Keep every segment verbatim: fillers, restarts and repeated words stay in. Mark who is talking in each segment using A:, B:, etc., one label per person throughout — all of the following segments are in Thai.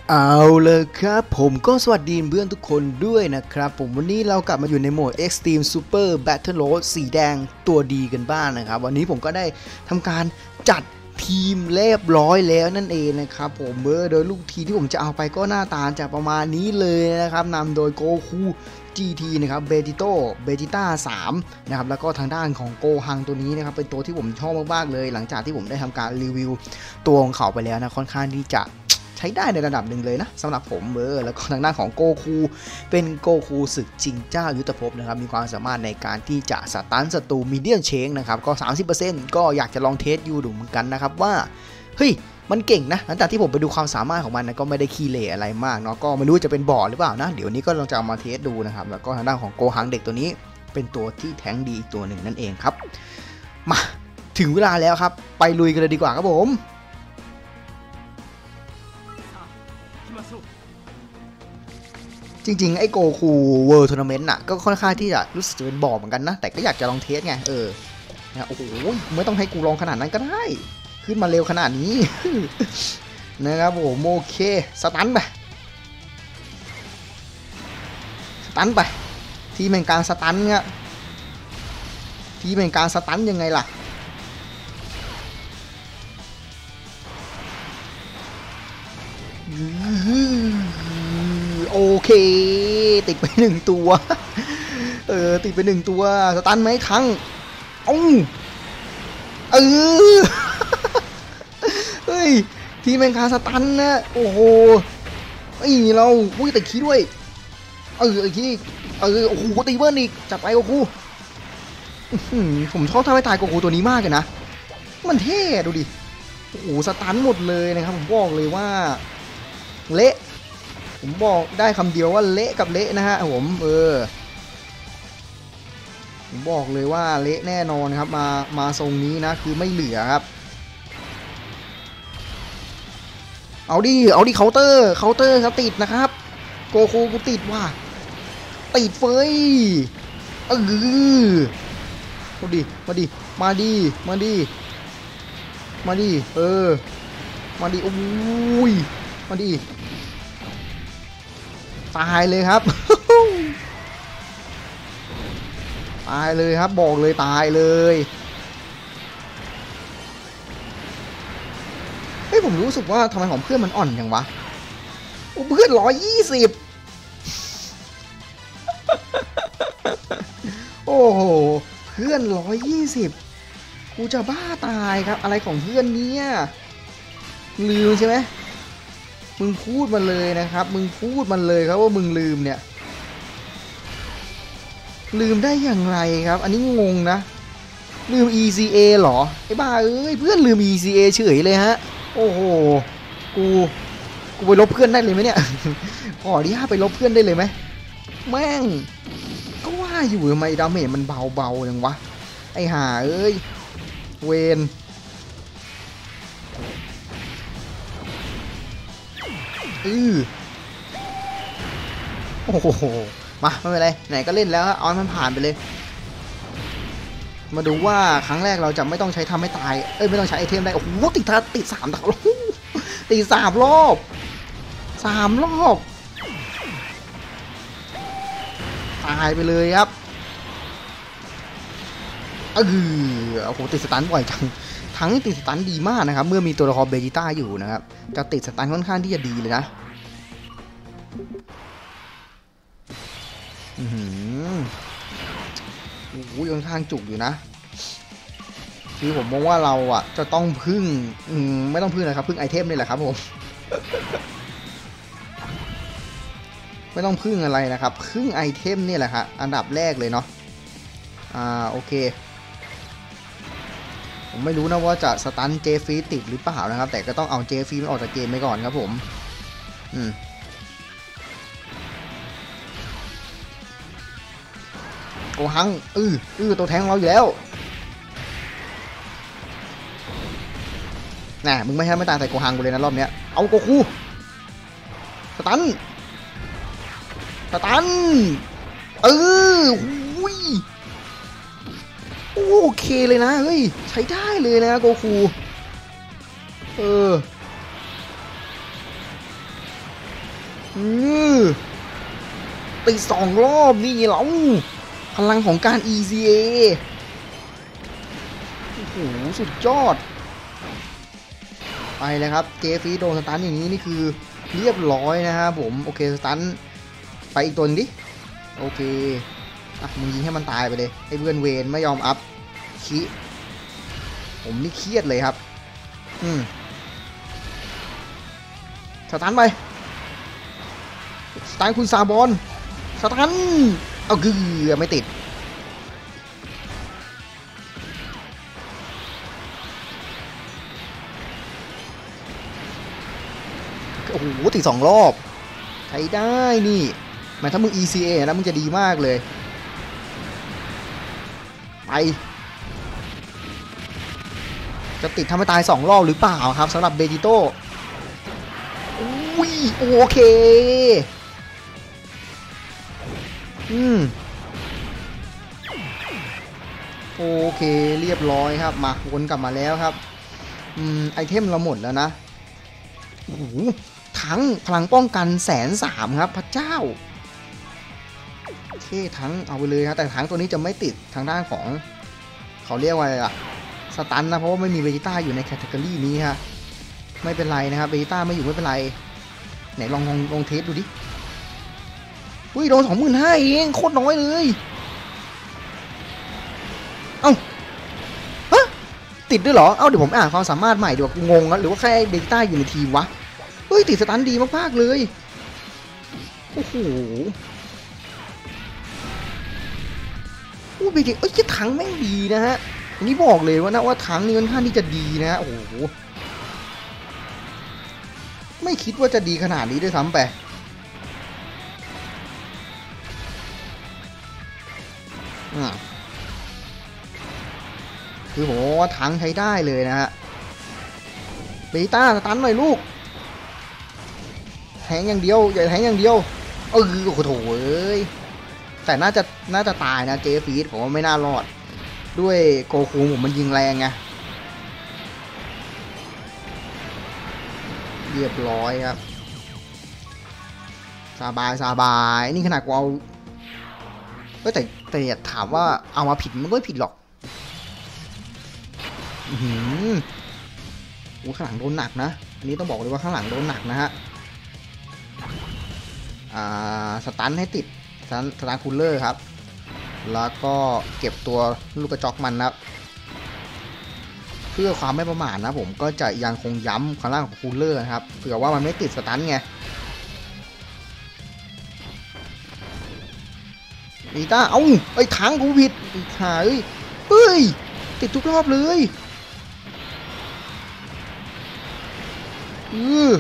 A: เอาเลยครับผมก็สวัสดีเพื่อนทุกคนด้วยนะครับผมวันนี้เรากลับมาอยู่ในโหมด Extreme Super Battle Road สีแดงตัวดีกันบ้างนะครับวันนี้ผมก็ได้ทำการจัดทีมเรียบร้อยแล้วนั่นเองนะครับผมเมื่อโดยลูกทีที่ผมจะเอาไปก็หน้าตาจะประมาณนี้เลยนะครับนำโดยโกคู จี ที นะครับเบจิโต้เบจิต้าสามนะครับแล้วก็ทางด้านของโกฮังตัวนี้นะครับเป็นตัวที่ผมชอบมากๆเลยหลังจากที่ผมได้ทำการรีวิวตัวของเขาไปแล้วนะค่อนข้างที่จะใช้ได้ในระดับหนึ่งเลยนะสำหรับผมเบอร์แล้วก็ทางด้านของโกคูเป็นโกคูศึกชิงเจ้ายุทธภพนะครับมีความสามารถในการที่จะสตันศัตรูมีเดียมเชงนะครับก็ สามสิบเปอร์เซ็นต์ ก็อยากจะลองเทสยูดูเหมือนกันนะครับว่าเฮ้ยมันเก่งนะหลังจากที่ผมไปดูความสามารถของมันนะก็ไม่ได้ขี้เหร่อะไรมากเนาะก็ไม่รู้จะเป็นบอร์ดหรือเปล่านะเดี๋ยวนี้ก็ลองจะเอามาเทสดูนะครับแล้วก็ทางด้านของโกฮังเด็กตัวนี้เป็นตัวที่แทงดีอีกตัวหนึ่งนั่นเองครับมาถึงเวลาแล้วครับไปลุยกันเลยดีกว่าครับผมจริงๆไอ้โกคูเวิลด์ทัวร์นาเมนต์น่ะก็ค่อนข้างที่จะรู้สึกจะเป็นบอร์ดเหมือนกันนะแต่ก็อยากจะลองเทสไงเออนะโอ้โหไม่ต้องให้กูลองขนาดนั้นก็ได้ขึ้นมาเร็วขนาดนี้ นะครับผมโอเคสตันไปสตันไปทีมเป็นการสตันเนี่ยทีมเป็นการสตันยังไงล่ะโอเคติดไปหนึ่งตัวเออติดไปหนึ่งตัวสตันไหมทั้งเอ้าเออเฮ้ยทีมเป็นการสตันนะโอ้โหไอ้เราอุ้ยแต่ขี้ด้วยเออไอ้ขี้เออโอ้โหตีเบิร์นอีกจับไปโกคูผมชอบท่าไม่ตายโกคูตัวนี้มากเลยนะมันเท่ดูดิโอ้โหสตันหมดเลยนะครับผมบอกเลยว่าเละผมบอกได้คำเดียวว่าเละกับเละนะฮะผมเออผมบอกเลยว่าเละแน่นอนครับมามาทรงนี้นะคือไม่เหลือครับเอาดิเอาดิเคาน์เตอร์เคาน์เตอร์ครับติดนะครับโกคูกูติดว่ะติดเฟยเออมาดิมาดิมาดิมาดิมาดิเออมาดิโอ้ยมาดิตายเลยครับ ตายเลยครับบอกเลยตายเลยเฮ้ยผมรู้สึกว่าทำไมของเพื่อนมันอ่อนอย่างวะโอ้เพื่อนร้อยยี่สิบโอ้โหเพื่อนร้อยยี่สิบกูจะบ้าตายครับอะไรของเพื่อนเนี่ยลืมใช่ไหมมึงพูดมาเลยนะครับมึงพูดมันเลยครับว่ามึงลืมเนี่ยลืมได้อย่างไรครับอันนี้งงนะลืม อี ซี เอ หรอไอ้บ้าเอ้ยเพื่อนลืม อี ซี เอ เฉยเลยฮะโอ้โหกูกูไปลบเพื่อนได้เลยไหมเนี่ยขออนุญาตไปลบเพื่อนได้เลยไหมแม่งก็ว่าอยู่ทำไมดาเมจมันเบาๆอย่างวะไอ้ห่าเอ้ยเวนอือโอ้โหมาไม่เป็นไรไหนก็เล่นแล้วเอามันผ่านไปเลยมาดูว่าครั้งแรกเราจะไม่ต้องใช้ทำให้ตายเอ้ยไม่ต้องใช้ไอเทมได้โอ้โหติดติดสามดาวติดสามรอบสามรอบตายไปเลยครับเออโอ้โหติดสตันบ่อยจังทั้งติดสตันดีมากนะครับเมื่อมีตัวละครเบจิต้าอยู่นะครับจะติดสตันค่อนข้างที่จะดีเลยนะอือโอ้โหค่อนข้างจุกอยู่นะคือผมมองว่าเราอ่ะจะต้องพึ่งอืมไม่ต้องพึ่งนะครับพึ่งไอเทมนี่แหละครับผม ไม่ต้องพึ่งอะไรนะครับพึ่งไอเทมนี่แหละครับอันดับแรกเลยเนาะอ่าโอเคผมไม่รู้นะว่าจะสตันเจฟีติดหรือเปล่านะครับแต่ก็ต้องเอาเจฟีมันออกจากเกมไปก่อนครับผมอืมโกฮังอืออือตัวแทงเราอยู่แล้วน่ะมึงไม่ให้ไม่ตายใส่โกฮังกูเลยนะรอบเนี้ยเอาโกคูสตันสตันเออหุยโอเคเลยนะเฮ้ยใช้ได้เลยนะโกคูเอออือตีสองรอบนี่ไงเราพลังของการ อี ซี เอ โอ้โหสุดยอดไปเลยครับเจฟีโดนสตันอย่างนี้นี่คือเรียบร้อยนะครับผมโอเคสตันไปอีกตัวนึงดิโอเคอ่ะมึงยิงให้มันตายไปเลยไอ้เพื่อนเวนไม่ยอมอัพคิผมนี่เครียดเลยครับอืมสตันไปสตันคุณซาบอนสตันเอากือไม่ติดโอ้โหติดสองรอบใช้ได้นี่แม้ถ้ามึง อี ซี เอ นะมึงจะดีมากเลยไปจะติดทำให้ตายสองรอบหรือเปล่าครับสำหรับเบจิโต้อุ้ยโอเคอืมโอเคเรียบร้อยครับมาวนกลับมาแล้วครับอืมไอเทมเราหมดแล้วนะโอ้โหทั้งพลังป้องกันแสนสามครับพระเจ้าโอเคทั้งเอาไปเลยครับแต่ทั้งตัวนี้จะไม่ติดทางด้านของเขาเรียกว่าอะไรล่ะสตันนะเพราะว่าไม่มีเวจิต้าอยู่ในแคตตากรีนี้ฮะไม่เป็นไรนะครับเวจิต้าไม่อยู่ไม่เป็นไรไหนลองลองลองเทสดูดิอุ้ยโดนสองหมื่นห้าเองโคตรน้อยเลยเอ้าฮะติดด้วยเหรอเอ้าเดี๋ยวผมอ่านความสามารถใหม่ดีกว่างงนะหรือว่าแค่เวจิต้าอยู่ในทีมวะเฮ้ยติดสตันดีมากๆเลยโอ้โหอู้เบจิเอ้ยถังแม่งดีนะฮะอันนี้บอกเลยว่านะว่าถังนี่ค่อนข้างที่จะดีนะฮะโอ้โหไม่คิดว่าจะดีขนาดนี้ด้วยซ้ำไปคือผมว่าถังใช้ได้เลยนะฮะเบต้าสตันหน่อยลูกแทงอย่างเดียวอย่าแทงอย่างเดียวเออโอ้โหเอ้ยแต่น่าจะน่าจะตายนะเจฟีดผมว่าไม่น่ารอดด้วยโกคูผมมันยิงแรงไงเรียบร้อยครับสบายสบายนี่ขนาดกูเอาแต่แต่ถามว่าเอามาผิดมันก็ไม่ผิดหรอกอือโอ้ข้างหลังโดนหนักนะอันนี้ต้องบอกเลยว่าข้างหลังโดนหนักนะฮะอ่าสตันให้ติดสตันสตันคูลเลอร์ครับแล้วก็เก็บตัวลูกกระจอกมันนะเพื่อความไม่ประมาทนะผมก็จะยังคงย้ำข้างล่างของคูลเลอร์นะครับเผื่อว่ามันไม่ติดสตันไงอีต้าเอ้าไอ้ถังกูผิดหายเฮ้ยติดทุกรอบเลยอือ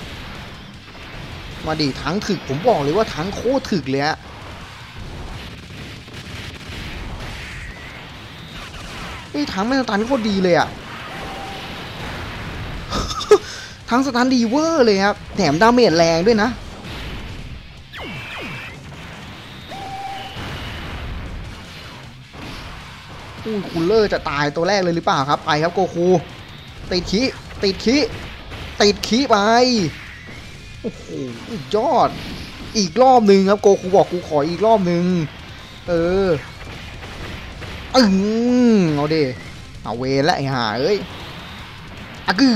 A: มาดิถังถึกผมบอกเลยว่าถังโคตรถึกเลยฮะไอ้ถังไม่สตันโคตรดีเลยอะถังสตันดีเวอร์เลยครับแถมดาเมจแรงด้วยนะอู้คูลเลอร์จะตายตัวแรกเลยหรือเปล่าครับไปครับโกคูติดขี้ติดขี้ติดขี้ไปโอ้โหยอดอีกรอบหนึ่งครับโกคูบอกกูขออีกรอบหนึ่งเอออืมเอาดิเอาเวรแล้วไอ้ห่าเอ้ยอะกือ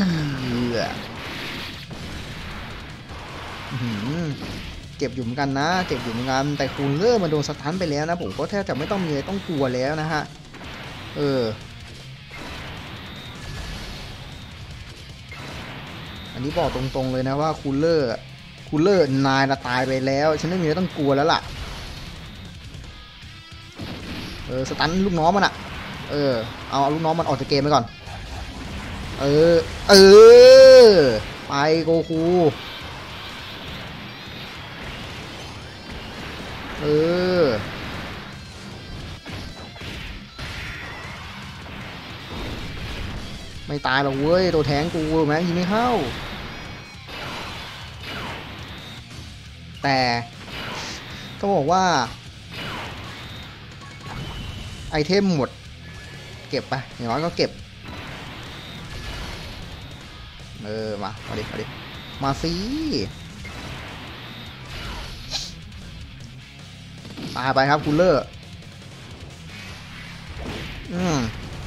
A: เจ็บอยู่เหมือนกันนะเจ็บอยู่เหมือนกันแต่คูลเลอร์มันโดนสตันไปแล้วนะผมก็แทบจะไม่ต้องมีอะไรต้องกลัวแล้วนะฮะเอออันนี้บอกตรงๆเลยนะว่าคูลเลอร์คูลเลอร์นายละตายไปแล้วฉันไม่มีอะไรต้องกลัวแล้วล่ะเออสตันลูกน้องมันอะเออเอาลูกน้องมันออกจากเกมไปก่อนเออเออไปโกคูเออไม่ตายหรอกเว้ยตัวแทงกูแม่งยิงไม่เข้าแต่ต้องบอกว่าไอเทมหมดเก็บไปอย่างน้อยก็เก็บเออมามาดิมาดิมาสิตายไปครับคูลเลอร์อืม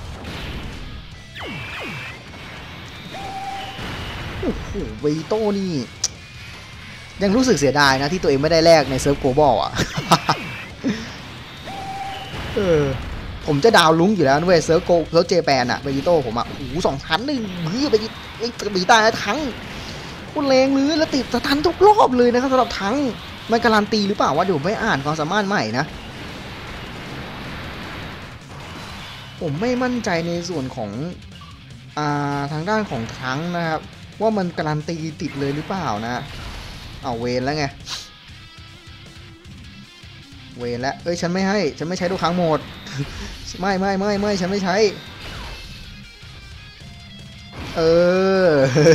A: โอ้โหเวโต้นี่ยังรู้สึกเสียดายนะที่ตัวเองไม่ได้แลกในเซิร์ฟโกลบอลอ่ะ เออผมจะดาวลุ้งอยู่แล้วนะเว้ยเซิร์ฟโกเซิร์ฟเจแปนอ่ะเบจิโต้ผมอ่ะโอ้โหสองพันหนึ่งเฮ้ยไปไอ้บีตายทั้งคุณแรงเลยแล้วติดสตันทุกรอบเลยนะครับสำหรับทั้งมันการันตีหรือเปล่าว่าเดี๋ยวไม่อ่านความสามารถใหม่นะผมไม่มั่นใจในส่วนของอ่าทางด้านของทั้งนะครับว่ามันการันตีติดเลยหรือเปล่านะเอาเวนแล้วไงเวนแล้วเอ้ยฉันไม่ให้ฉันไม่ใช้ทุกครั้งหมด ไม่ไม่ไม่ไม่ฉันไม่ใช้เออ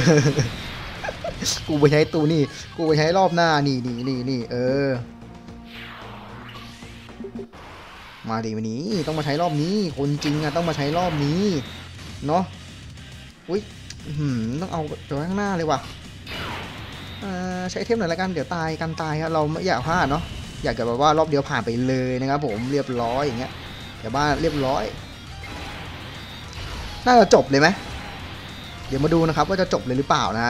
A: กูไปใช้ตูนี่กูไปใช้รอบหน้านี่นี่นี่นี่เออมาดิวันนี้ต้องมาใช้รอบนี้คนจริงอะต้องมาใช้รอบนี้เนาะอุ้ยต้องเอาตัวข้างหน้าเลยว่ะใช้เทมหน่อยละกันเดี๋ยวตายกันตายครับเราไม่อยากพลาดเนาะอยากจะแบบว่ารอบเดียวผ่านไปเลยนะครับผมเรียบร้อยอย่างเงี้ยแต่บ้านเรียบร้อยน่าจะจบเลยไหมเดี๋ยวมาดูนะครับว่าจะจบเลยหรือเปล่านะฮะ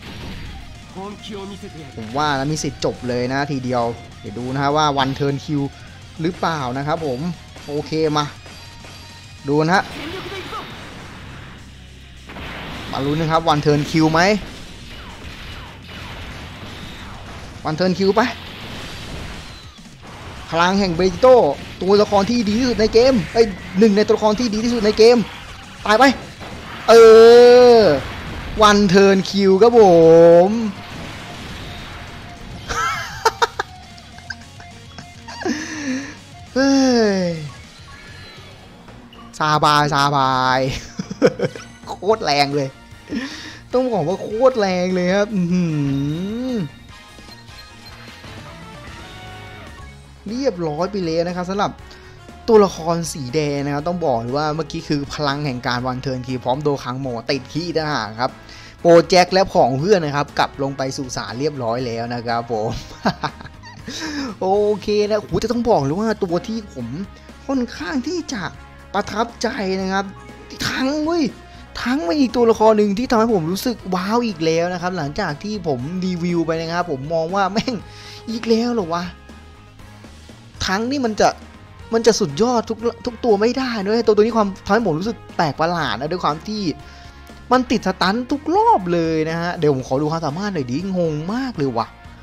A: ผมว่านะมีสิทธิ์จบเลยนะทีเดียวเดี๋ยวดูนะฮะว่าวันเทิร์นคิวหรือเปล่านะครับผมโอเคมาดูนะฮะมาลุ้นนะครับวันเทิร์นคิวไหมวันเทิร์นคิวไปพลังแห่งเบจิโต้ตัวละครที่ดีที่สุดในเกมไอ้หนึ่งในตัวละครที่ดีที่สุดในเกมตายไปเออวันเทิร์นคิวครับผมเฮ้ยซาบายซาบายโคตรแรงเลยต้องบอกว่าโคตรแรงเลยครับเรียบร้อยไปเลยนะครับสำหรับตัวละครสีแดงนะครับต้องบอกเลยว่าเมื่อกี้คือพลังแห่งการวันเทิร์นคีพร้อมโดคังโมติดขี้ทหารครับโปรเจกต์และของเพื่อนนะครับกลับลงไปสู่ศาลเรียบร้อยแล้วนะครับผม โอเคนะโหจะต้องบอกเลยว่าตัวที่ผมค่อนข้างที่จะประทับใจนะครับทั้งเว้ยทั้งมาอีกตัวละครหนึ่งที่ทำให้ผมรู้สึกว้าวอีกแล้วนะครับหลังจากที่ผมรีวิวไปนะครับผมมองว่าแม่งอีกแล้วเหรอวะทั้งนี่มันจะมันจะสุดยอดทุกทุกตัวไม่ได้ด้วยตัวตัวนี้ความทำให้ผมรู้สึกแปลกประหลาดนะด้วยความที่มันติดสตันทุกรอบเลยนะฮะเดี๋ยวผมขอดูความสามารถหน่อยดิงงมากเลยว่ะ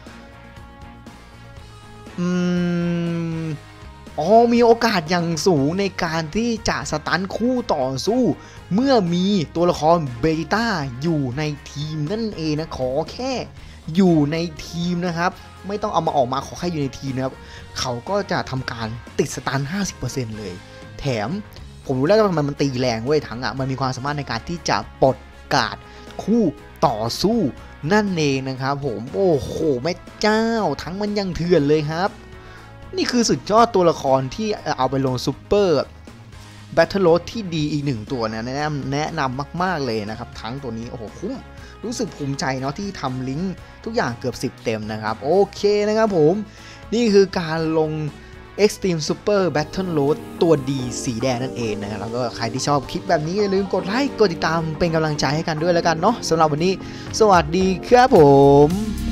A: อืมอ๋อมีโอกาสอย่างสูงในการที่จะสตันคู่ต่อสู้เมื่อมีตัวละครเบต้าอยู่ในทีมนั่นเองนะขอแค่อยู่ในทีมนะครับไม่ต้องเอามาออกมาขอแค่อยู่ในทีมนะครับเขาก็จะทำการติดสตัน ห้าสิบเปอร์เซ็นต์ เลยแถมผมรู้แล้วว่ามันมันตีแรงเว้ยทั้งอ่ะมันมีความสามารถในการที่จะปลดการ์ดคู่ต่อสู้นั่นเองนะครับผมโอ้โหแม่เจ้าทั้งมันยังเถื่อนเลยครับนี่คือสุดยอดตัวละครที่เอาไปลงซูเปอร์แบทเทิลโรดที่ดีอีกหนึ่งตัวนะแนะนำแนะนำมากๆเลยนะครับทั้งตัวนี้โอ้โหคุ้มรู้สึกภูมิใจเนาะที่ทำลิงก์ทุกอย่างเกือบสิบเต็มนะครับโอเคนะครับผมนี่คือการลง Extreme Super Battle Road ตัวดีสีแดงนั่นเองนะครับแล้วก็ใครที่ชอบคลิปแบบนี้อย่าลืมกดไลค์กดติดตามเป็นกำลังใจให้กันด้วยแล้วกันเนาะสำหรับวันนี้สวัสดีครับผม